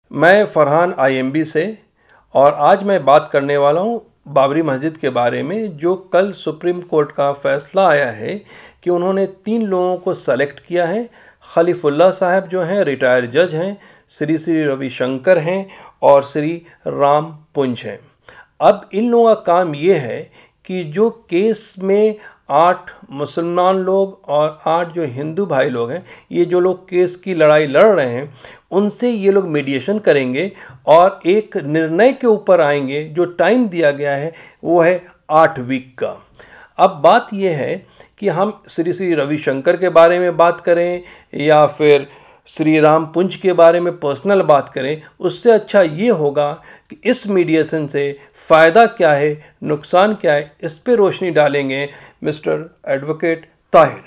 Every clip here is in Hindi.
मैं फरहान IMB से, और आज मैं बात करने वाला हूँ बाबरी मस्जिद के बारे में, जो कल सुप्रीम कोर्ट का फैसला आया है कि उन्होंने 3 लोगों को सेलेक्ट किया है। खलीफुल्लाह साहब जो हैं रिटायर्ड जज हैं, श्री श्री रविशंकर हैं और श्री राम पुंज हैं। अब इन लोगों का काम ये है कि जो केस में 8 मुसलमान लोग और 8 जो हिंदू भाई लोग हैं, ये जो लोग केस की लड़ाई लड़ रहे हैं, उनसे ये लोग मीडिएशन करेंगे और एक निर्णय के ऊपर आएंगे। जो टाइम दिया गया है वो है 8 वीक का। अब बात ये है कि हम श्री श्री रविशंकर के बारे में बात करें या फिर श्री राम पुंज के बारे में पर्सनल बात करें, उससे अच्छा ये होगा कि इस मीडिएशन से फ़ायदा क्या है, नुकसान क्या है, इस पे रोशनी डालेंगे मिस्टर एडवोकेट ताहिर।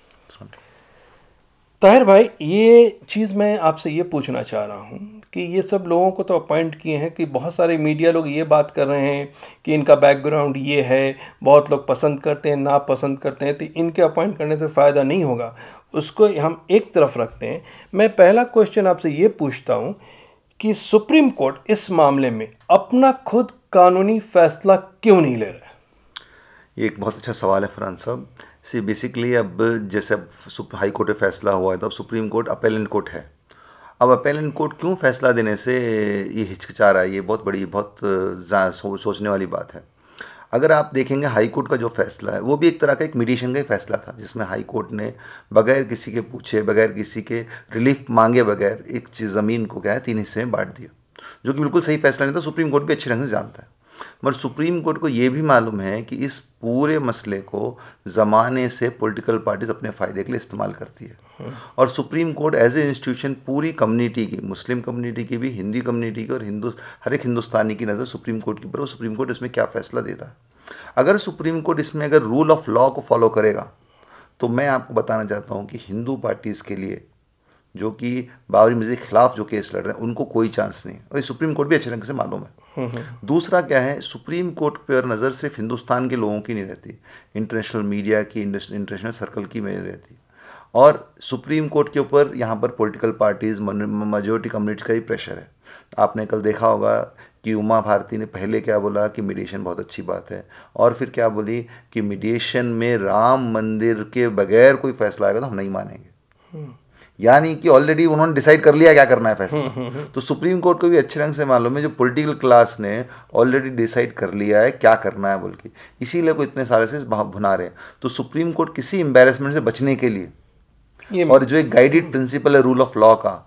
ताहिर भाई, ये चीज़ मैं आपसे ये पूछना चाह रहा हूँ कि ये सब लोगों को तो अपॉइंट किए हैं कि बहुत सारे मीडिया लोग ये बात कर रहे हैं कि इनका बैकग्राउंड ये है, बहुत लोग पसंद करते हैं, ना पसंद करते हैं, तो इनके अपॉइंट करने से फ़ायदा नहीं होगा। उसको हम एक तरफ रखते हैं। मैं पहला क्वेश्चन आपसे ये पूछता हूँ कि सुप्रीम कोर्ट इस मामले में अपना खुद कानूनी फैसला क्यों नहीं ले रहा है? ये एक बहुत अच्छा सवाल है फरहान साहब। सी बेसिकली अब जैसे अब हाई कोर्ट में फैसला हुआ है तो अब सुप्रीम कोर्ट अपेलेंट कोर्ट है। अब अपेलेंट कोर्ट क्यों फैसला देने से ये हिचकिचा रहा है, ये बहुत बड़ी सोचने वाली बात है। अगर आप देखेंगे हाई कोर्ट का जो फैसला है वो भी एक तरह का एक मीडिएशन का ही फैसला था, जिसमें हाई कोर्ट ने बगैर किसी के पूछे, बगैर किसी के रिलीफ मांगे बगैर एक चीज़ ज़मीन को क्या है 3 हिस्से में बांट दिया, जो कि बिल्कुल सही फैसला नहीं था। सुप्रीम कोर्ट भी अच्छे ढंग से जानता है, मगर सुप्रीम कोर्ट को ये भी मालूम है कि इस पूरे मसले को ज़माने से पॉलिटिकल पार्टीज अपने फ़ायदे के लिए इस्तेमाल करती है। और Supreme Court as a institution पूरी कम्युनिटी की, मुस्लिम कम्युनिटी की भी, हिंदी कम्युनिटी की और हर एक हिंदुस्तानी की नज़र सुप्रीम कोर्ट के ऊपर, और सुप्रीम कोर्ट इसमें क्या फ़ैसला देता है। अगर सुप्रीम कोर्ट इसमें अगर रूल ऑफ लॉ को फॉलो करेगा तो मैं आपको बताना चाहता हूँ कि हिंदू पार्टीज़ के लिए, जो कि बाबरी मस्जिद के खिलाफ जो केस लड़ रहे हैं, उनको कोई चांस नहीं, और ये सुप्रीम कोर्ट भी अच्छे ढंग से मालूम है। दूसरा क्या है, सुप्रीम कोर्ट पर नज़र सिर्फ हिंदुस्तान के लोगों की नहीं रहती, इंटरनेशनल मीडिया की, इंटरनेशनल सर्कल की में रहती, और सुप्रीम कोर्ट के ऊपर यहाँ पर पॉलिटिकल पार्टीज़, मेजोरिटी कम्युनिटी का ही प्रेशर है। आपने कल देखा होगा कि उमा भारती ने पहले क्या बोला कि मीडिएशन बहुत अच्छी बात है, और फिर क्या बोली कि मीडिएशन में राम मंदिर के बगैर कोई फैसला आएगा तो हम नहीं मानेंगे। यानी कि ऑलरेडी उन्होंने डिसाइड कर लिया क्या करना है फैसला। तो सुप्रीम कोर्ट को भी अच्छे ढंग से मालूम है, जो पॉलिटिकल क्लास ने ऑलरेडी डिसाइड कर लिया है क्या करना है बोल के, इसीलिए को इतने सारे से भुना रहे हैं। तो सुप्रीम कोर्ट किसी एम्बेरसमेंट से बचने के लिए, और जो एक गाइडेड प्रिंसिपल है रूल ऑफ लॉ का,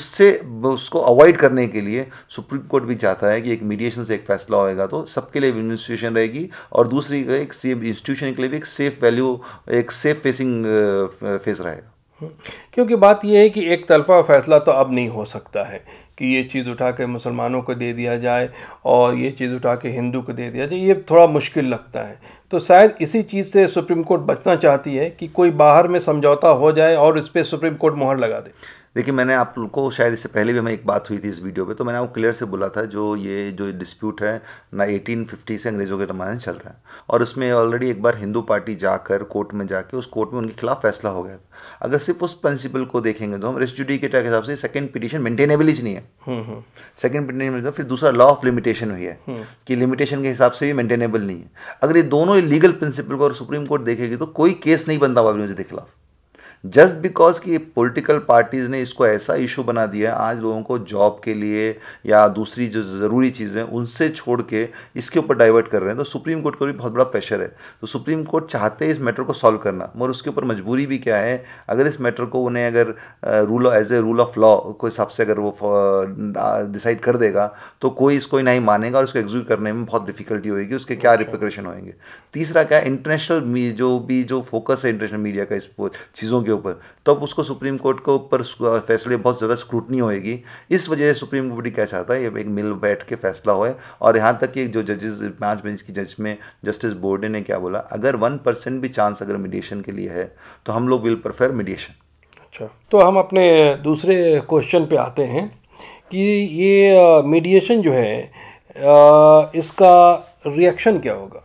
उसको अवॉइड करने के लिए सुप्रीम कोर्ट भी चाहता है कि एक मीडिएशन से एक फैसला होएगा तो सबके लिए इंस्टीट्यूशन रहेगी, और दूसरी एक सेफ इंस्टीट्यूशन के लिए भी एक सेफ वैल्यू, एक सेफ फेसिंग फेस रहेगा। क्योंकि बात यह है कि एक तरफा फैसला तो अब नहीं हो सकता है कि ये चीज़ उठा के मुसलमानों को दे दिया जाए और ये चीज़ उठा के हिंदू को दे दिया जाए, ये थोड़ा मुश्किल लगता है। तो शायद इसी चीज़ से सुप्रीम कोर्ट बचना चाहती है कि कोई बाहर में समझौता हो जाए और इस पर सुप्रीम कोर्ट मोहर लगा दे। देखिए, मैंने आप लोग को शायद इससे पहले भी हमें एक बात हुई थी इस वीडियो पे, तो मैंने आपको क्लियर से बोला था जो डिस्प्यूट है ना 1850 से अंग्रेज़ों के ज़माने से चल रहा है, और उसमें ऑलरेडी एक बार हिंदू पार्टी जाकर कोर्ट में जाके उस कोर्ट में उनके खिलाफ फैसला हो गया था। अगर सिर्फ उस प्रिंसिपल को देखेंगे तो हम रेस जुडिकेटा के हिसाब से सेकंड पिटीशन मेंटेनेबल ही नहीं है। सेकंड पिटीशन, फिर दूसरा लॉ ऑफ लिमिटेशन हुई है कि लिमिटेशन के हिसाब से भी मेंटेनेबल नहीं है। अगर ये दोनों लीगल प्रिंसिपल को और सुप्रीम कोर्ट देखेगी तो कोई केस नहीं बनता बाबरी मस्जिद के खिलाफ, जस्ट बिकॉज कि पॉलिटिकल पार्टीज़ ने इसको ऐसा इशू बना दिया है, आज लोगों को जॉब के लिए या दूसरी जो ज़रूरी चीज़ें उनसे छोड़ के इसके ऊपर डाइवर्ट कर रहे हैं। तो सुप्रीम कोर्ट को भी बहुत बड़ा प्रेशर है। तो सुप्रीम कोर्ट चाहते हैं इस मैटर को सॉल्व करना, मगर उसके ऊपर मजबूरी भी क्या है, अगर इस मैटर को उन्हें अगर as a rule of law के हिसाब से अगर वो डिसाइड कर देगा तो कोई इसको नहीं मानेगा और उसको एग्जीक्यूट करने में बहुत डिफिकल्टी होगी, उसके क्या रिप्रिकॉशन होंगे। तीसरा क्या है, इंटरनेशनल जो फोकस है इंटरनेशनल मीडिया का इस चीज़ों के ऊपर, तब तो उसको सुप्रीम कोर्ट के ऊपर फैसले बहुत ज़्यादा स्क्रूटनी होएगी। इस वजह से सुप्रीम कोर्ट क्या चाहता है, ये एक मिल बैठ के फैसला होए। और यहाँ तक कि जो जजेस 5 बेंच की जज में जस्टिस बोर्डे ने क्या बोला, अगर 1% भी चांस अगर मीडिएशन के लिए है तो हम लोग विल प्रेफर मीडिएशन। अच्छा, तो हम अपने दूसरे क्वेश्चन पे आते हैं कि ये मीडिएशन जो है इसका रिएक्शन क्या होगा।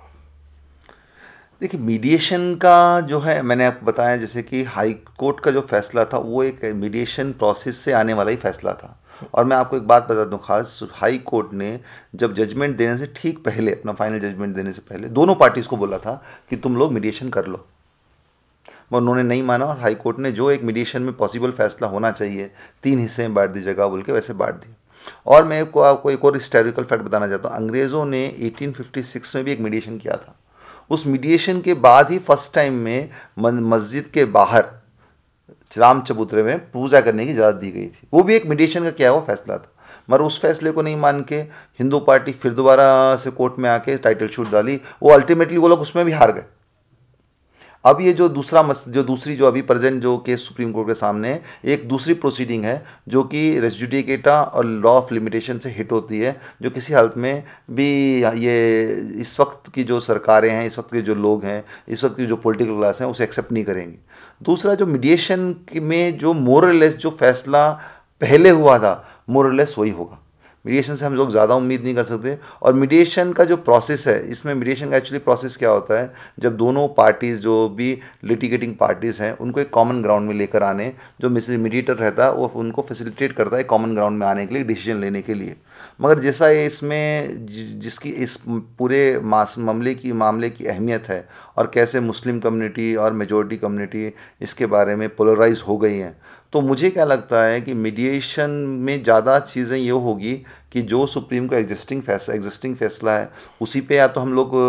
देखिए, मीडिएशन का जो है, मैंने आपको बताया जैसे कि हाई कोर्ट का जो फैसला था वो एक मीडिएशन प्रोसेस से आने वाला ही फैसला था, और मैं आपको एक बात बता दूं खास, हाई कोर्ट ने जब जजमेंट देने से ठीक पहले, अपना फाइनल जजमेंट देने से पहले दोनों पार्टीज़ को बोला था कि तुम लोग मीडिएशन कर लो, मगर उन्होंने नहीं माना और हाई कोर्ट ने जो एक मीडिएशन में पॉसिबल फैसला होना चाहिए 3 हिस्से में बांट दी जगह बोल के, वैसे बांट दी। और मैं आपको एक और हिस्टोरिकल फैक्ट बताना चाहता हूँ, अंग्रेज़ों ने 1856 में भी एक मीडिएशन किया था। उस मीडिएशन के बाद ही फर्स्ट टाइम में मस्जिद के बाहर राम चबूतरे में पूजा करने की इजाज़त दी गई थी। वो भी एक मीडिएशन का क्या हुआ फैसला था, मगर उस फैसले को नहीं मान के हिंदू पार्टी फिर दोबारा से कोर्ट में आके टाइटल शूट डाली, वो अल्टीमेटली वो लोग उसमें भी हार गए। अब ये जो दूसरी जो अभी प्रेजेंट जो केस सुप्रीम कोर्ट के सामने है, एक दूसरी प्रोसीडिंग है जो कि रेस जुडिकेटा और लॉ ऑफ लिमिटेशन से हिट होती है, जो किसी हालत में भी ये इस वक्त की जो सरकारें हैं, इस वक्त के जो लोग हैं, इस वक्त की जो पॉलिटिकल क्लास हैं, उसे एक्सेप्ट नहीं करेंगी। दूसरा, जो मीडिएशन में जो मोरलेस जो फैसला पहले हुआ था, मोरलेस वही होगा। मीडिएशन से हम लोग ज़्यादा उम्मीद नहीं कर सकते। और मीडिएशन का जो प्रोसेस है, इसमें मीडिएशन का एक्चुअली प्रोसेस क्या होता है, जब दोनों पार्टीज़ जो भी लिटिगेटिंग पार्टीज़ हैं उनको एक कॉमन ग्राउंड में लेकर आने, जो मीडिएटर रहता है वो उनको फैसिलिटेट करता है कॉमन ग्राउंड में आने के लिए, डिसीजन लेने के लिए। मगर जैसा ये इसमें जिसकी इस पूरे मामले की अहमियत है और कैसे मुस्लिम कम्युनिटी और मेजॉरिटी कम्युनिटी इसके बारे में पोलराइज हो गई हैं, तो मुझे क्या लगता है कि मीडिएशन में ज़्यादा चीज़ें ये होगी कि जो सुप्रीम का एग्जिस्टिंग फैसला है उसी पे या तो हम लोग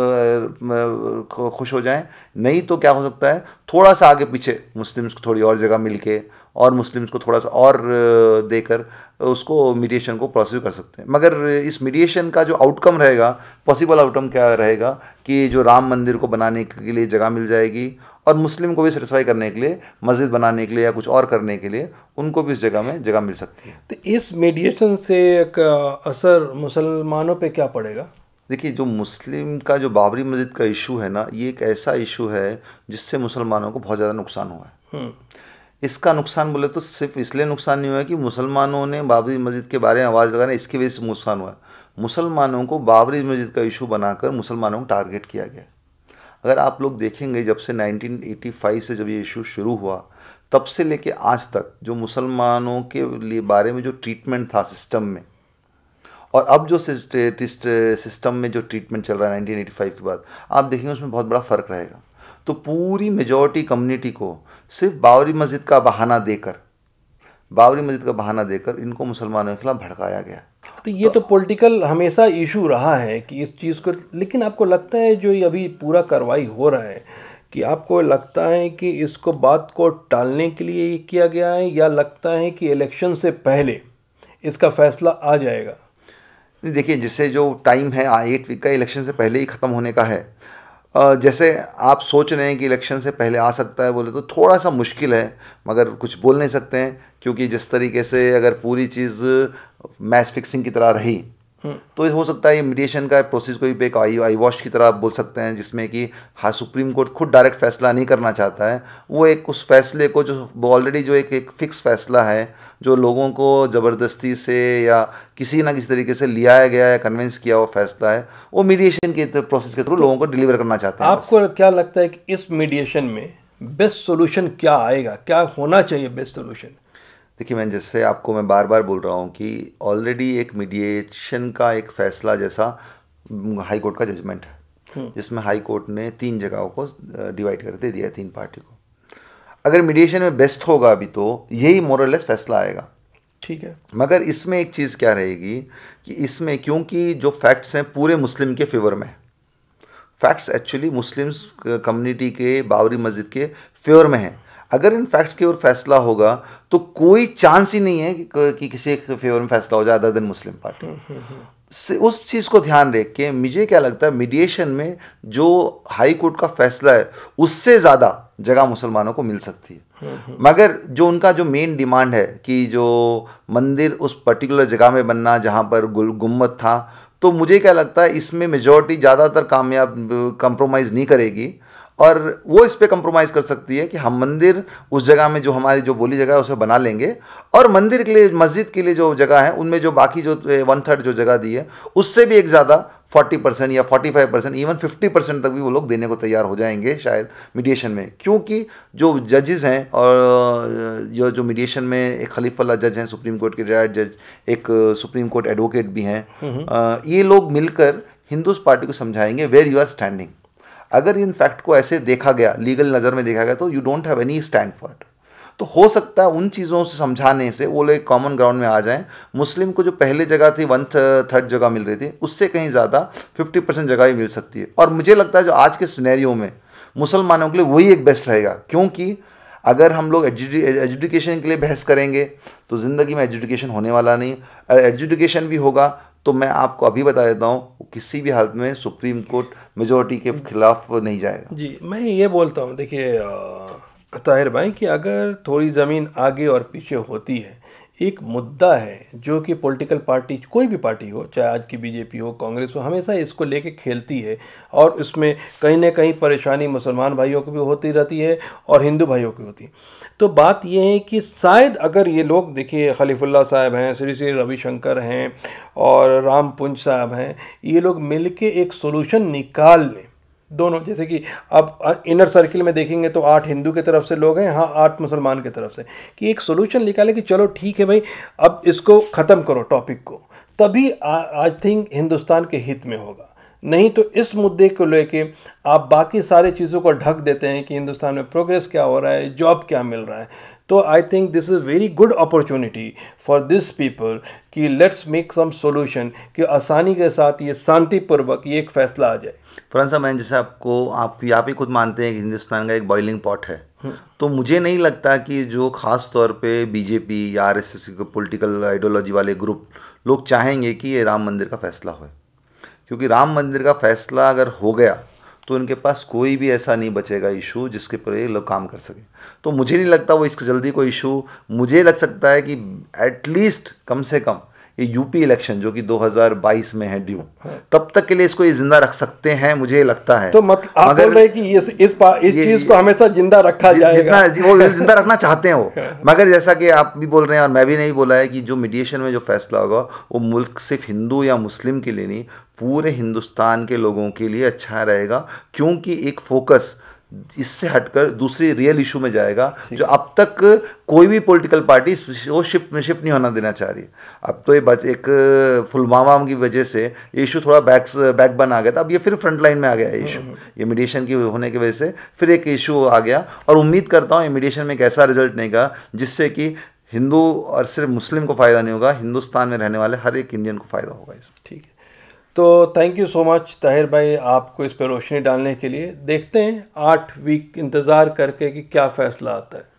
खुश हो जाएं, नहीं तो क्या हो सकता है थोड़ा सा आगे पीछे मुस्लिम्स को थोड़ी और जगह मिल के और मुस्लिम्स को थोड़ा सा और देकर उसको मीडिएशन को प्रोसीड कर सकते हैं। मगर इस मीडिएशन का जो आउटकम रहेगा, पॉसिबल आउटकम क्या रहेगा कि जो राम मंदिर को बनाने के लिए जगह मिल जाएगी और मुस्लिम को भी सेटिस्फाई करने के लिए, मस्जिद बनाने के लिए या कुछ और करने के लिए उनको भी इस जगह में जगह मिल सकती है। तो इस मीडिएशन से एक असर मुसलमानों पे क्या पड़ेगा? देखिए, जो मुस्लिम का जो बाबरी मस्जिद का इशू है ना, ये एक ऐसा इशू है जिससे मुसलमानों को बहुत ज़्यादा नुकसान हुआ है। इसका नुकसान बोले तो सिर्फ इसलिए नुकसान नहीं हुआ कि मुसलमानों ने बाबरी मस्जिद के बारे में आवाज़ लगाना, इसकी वजह से नुकसान हुआ। मुसलमानों को बाबरी मस्जिद का इशू बनाकर मुसलमानों को टारगेट किया गया। अगर आप लोग देखेंगे, जब से 1985 से जब ये इशू शुरू हुआ, तब से लेके आज तक जो मुसलमानों के लिए बारे में जो ट्रीटमेंट था सिस्टम में, और अब जो सिस्टम में जो ट्रीटमेंट चल रहा है 1985 के बाद, आप देखेंगे उसमें बहुत बड़ा फ़र्क रहेगा। तो पूरी मेजॉरिटी कम्युनिटी को सिर्फ बाबरी मस्जिद का बहाना देकर इनको मुसलमानों के खिलाफ भड़काया गया। तो ये तो पॉलिटिकल हमेशा इशू रहा है कि इस चीज़ को, लेकिन आपको लगता है जो ये अभी पूरा कार्रवाई हो रहा है, कि आपको लगता है कि इसको बात को टालने के लिए किया गया है, या लगता है कि इलेक्शन से पहले इसका फैसला आ जाएगा? देखिए, जैसे जो टाइम है 8 वीक का, इलेक्शन से पहले ही ख़त्म होने का है। जैसे आप सोच रहे हैं कि इलेक्शन से पहले आ सकता है, बोले तो थोड़ा सा मुश्किल है, मगर कुछ बोल नहीं सकते हैं, क्योंकि जिस तरीके से अगर पूरी चीज़ मैच फिक्सिंग की तरह रही तो हो सकता है ये मीडिएशन का प्रोसेस को भी एक आई वॉश की तरह आप बोल सकते हैं, जिसमें कि हाँ, सुप्रीम कोर्ट खुद डायरेक्ट फैसला नहीं करना चाहता है। वो एक उस फैसले को जो ऑलरेडी जो एक फिक्स फैसला है, जो लोगों को ज़बरदस्ती से या किसी ना किसी तरीके से लिया गया या कन्विंस किया हुआ फैसला है, वो मीडिएशन के प्रोसेस के थ्रू लोगों को डिलीवर करना चाहते हैं। आपको क्या लगता है कि इस मीडिएशन में बेस्ट सोल्यूशन क्या आएगा, क्या होना चाहिए बेस्ट सोल्यूशन? देखिए, मैं बार बार बोल रहा हूँ कि ऑलरेडी एक मीडिएशन का एक फ़ैसला जैसा हाई कोर्ट का जजमेंट है, जिसमें हाई कोर्ट ने 3 जगहों को डिवाइड कर दे दिया है 3 पार्टी को। अगर मीडिएशन में बेस्ट होगा अभी तो यही मोरलेस फैसला आएगा, ठीक है। मगर इसमें एक चीज़ क्या रहेगी कि इसमें क्योंकि जो फैक्ट्स हैं पूरे मुस्लिम के फेवर में, फैक्ट्स एक्चुअली मुस्लिम्स कम्युनिटी के बाबरी मस्जिद के फेवर में हैं। अगर इन फैक्ट्स की ओर फैसला होगा तो कोई चांस ही नहीं है कि किसी एक फेवर में फैसला हो जाए अदर देन मुस्लिम पार्टी। उस चीज़ को ध्यान रख के मुझे क्या लगता है, मीडिएशन में जो हाई कोर्ट का फैसला है उससे ज़्यादा जगह मुसलमानों को मिल सकती है। मगर जो उनका जो मेन डिमांड है कि जो मंदिर उस पर्टिकुलर जगह में बनना जहाँ पर गुम्बद था, तो मुझे क्या लगता है इसमें मेजॉरिटी ज़्यादातर कंप्रोमाइज़ नहीं करेगी, और वो इस पे कंप्रोमाइज़ कर सकती है कि हम मंदिर उस जगह में जो हमारी जो बोली जगह है उसे बना लेंगे, और मंदिर के लिए, मस्जिद के लिए जो जगह है उनमें जो बाकी जो 1/3 जो जगह दी है उससे भी एक ज़्यादा 40% या 45%, इवन 50% तक भी वो लोग देने को तैयार हो जाएंगे शायद मीडिएशन में, क्योंकि जो जजेस हैं और जो मीडिएशन में एक खलीफुल्लाह जज हैं, सुप्रीम कोर्ट के रिटायर्ड जज, एक सुप्रीम कोर्ट एडवोकेट भी हैं, ये लोग मिलकर हिंदूज पार्टी को समझाएंगे वेयर यू आर स्टैंडिंग। अगर इन फैक्ट को ऐसे देखा गया, लीगल नज़र में देखा गया, तो you don't have any stand for it. तो हो सकता है उन चीज़ों से समझाने से वो लोग कॉमन ग्राउंड में आ जाएं। मुस्लिम को जो पहले जगह थी 1/3 जगह मिल रही थी, उससे कहीं ज़्यादा 50% जगह ही मिल सकती है। और मुझे लगता है जो आज के सिनेरियो में मुसलमानों के लिए वही एक बेस्ट रहेगा, क्योंकि अगर हम लोग एजुकेशन के लिए बहस करेंगे तो ज़िंदगी में एजुकेशन होने वाला नहीं। एजुकेशन भी होगा तो मैं आपको अभी बता देता हूँ, किसी भी हालत में सुप्रीम कोर्ट मेजॉरिटी के खिलाफ नहीं जाएगा। जी, मैं ये बोलता हूँ, देखिए ताहिर भाई, कि अगर थोड़ी ज़मीन आगे और पीछे होती है, एक मुद्दा है जो कि पॉलिटिकल पार्टी, कोई भी पार्टी हो, चाहे आज की बीजेपी हो, कांग्रेस हो, हमेशा इसको लेके खेलती है और उसमें कहीं ना कहीं परेशानी मुसलमान भाइयों को भी होती रहती है और हिंदू भाइयों की होती है। तो बात यह है कि शायद अगर ये लोग, देखिए खलीफुल्लाह साहब हैं, श्री श्री रविशंकर हैं और राम पुंज साहब हैं, ये लोग मिलके एक सोल्यूशन निकाल लें दोनों। जैसे कि अब इनर सर्किल में देखेंगे तो 8 हिंदू की तरफ से लोग हैं, हाँ 8 मुसलमान की तरफ से, कि एक सोल्यूशन निकाले कि चलो ठीक है भाई, अब इसको ख़त्म करो टॉपिक को, तभी आई थिंक हिंदुस्तान के हित में होगा। नहीं तो इस मुद्दे को लेके आप बाकी सारी चीज़ों को ढक देते हैं कि हिंदुस्तान में प्रोग्रेस क्या हो रहा है, जॉब क्या मिल रहा है। तो I think this is very good opportunity for this people कि लेट्स मेक सम सोल्यूशन, कि आसानी के साथ ये शांतिपूर्वक ये एक फैसला आ जाए। फरहान साहब, मैं जैसे आप ही खुद मानते हैं कि हिंदुस्तान का एक बॉइलिंग पॉट है, तो मुझे नहीं लगता कि जो ख़ास तौर पे बीजेपी या आरएसएस के पॉलिटिकल आइडियोलॉजी वाले ग्रुप लोग चाहेंगे कि ये राम मंदिर का फैसला हो, क्योंकि राम मंदिर का फैसला अगर हो गया तो इनके पास कोई भी ऐसा नहीं बचेगा इशू जिसके पर ये लोग काम कर सकें। तो मुझे नहीं लगता वो इसके जल्दी कोई इशू, मुझे लग सकता है कि एटलीस्ट कम से कम ये यूपी इलेक्शन जो कि 2022 में है ड्यू, तब तक के लिए इसको ये जिंदा रख सकते हैं, मुझे लगता है। तो मतलब आप बोल रहे हैं कि इस चीज को हमेशा जिंदा रखा जाएगा, जितना वो जिंदा रखना चाहते हैं वो। मगर जैसा कि आप भी बोल रहे हैं और मैं भी नहीं बोला है कि जो मीडिएशन में जो फैसला होगा वो मुल्क सिर्फ हिंदू या मुस्लिम के लिए नहीं, पूरे हिंदुस्तान के लोगों के लिए अच्छा रहेगा, क्योंकि एक फोकस इससे हटकर दूसरी रियल इशू में जाएगा जो अब तक कोई भी पॉलिटिकल पार्टी वो शिफ्ट नहीं होना देना चाह रही। अब तो ये एक पुलवामा की वजह से ये इशू थोड़ा बैक बन आ गया था, अब ये फिर फ्रंट लाइन में आ गया है इशू, ये मीडिएशन की होने की वजह से फिर एक इशू आ गया। और उम्मीद करता हूँ ये मीडिएशन में एक ऐसा रिजल्ट निकलेगा जिससे कि हिंदू और सिर्फ मुस्लिम को फ़ायदा नहीं होगा, हिंदुस्तान में रहने वाले हर एक इंडियन को फ़ायदा होगा इसमें। ठीक है, तो thank you so much Tahir भाई आपको इस पर रोशनी डालने के लिए। देखते हैं 8 वीक इंतज़ार करके कि क्या फ़ैसला आता है।